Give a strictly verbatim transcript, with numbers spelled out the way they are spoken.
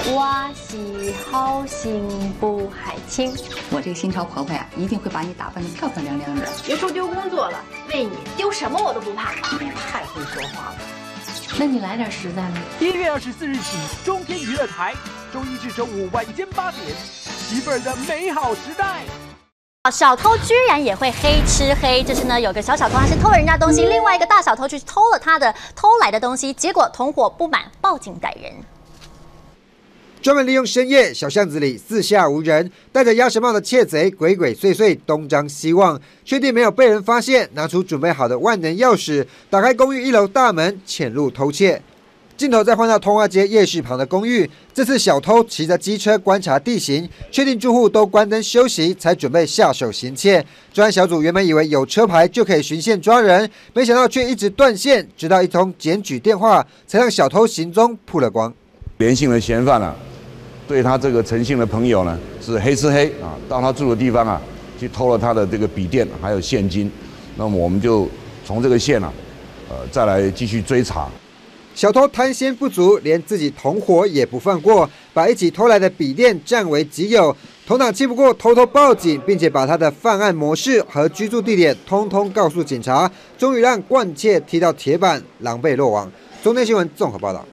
我是好心不海清， 我这个新潮婆婆呀，一定会把你打扮得漂漂亮亮的。 别说丢工作了，为你丢什么我都不怕。 你太会说话了。 那你来点实在的。 一月二十四日起，中天娱乐台，周一至周五晚间八点，媳妇儿的美好时代。 小偷居然也会黑吃黑，这是呢有个小小偷他是偷了人家东西，另外一个大小偷去偷了他的偷来的东西，结果同伙不满，报警逮人。 专门利用深夜小巷子里四下无人，戴着鸭舌帽的窃贼鬼鬼祟祟东张西望，确定没有被人发现，拿出准备好的万能钥匙，打开公寓一楼大门，潜入偷窃。 镜头再换到通化街夜市旁的公寓，这次小偷骑着机车观察地形，确定住户都关灯休息，才准备下手行窃。专案小组原本以为有车牌就可以循线抓人，没想到却一直断线，直到一通检举电话，才让小偷行踪曝了光。 连姓的嫌犯啊，对他这个陈姓的朋友呢是黑吃黑啊，到他住的地方啊去偷了他的这个笔电还有现金，那么我们就从这个线啊，呃再来继续追查。 小偷贪先不足，连自己同伙也不放过，把一起偷来的笔电占为己有。同党气不过，偷偷报警，并且把他的犯案模式和居住地点通通告诉警察，终于让惯窃踢到铁板，狼狈落网。中天新闻综合报道。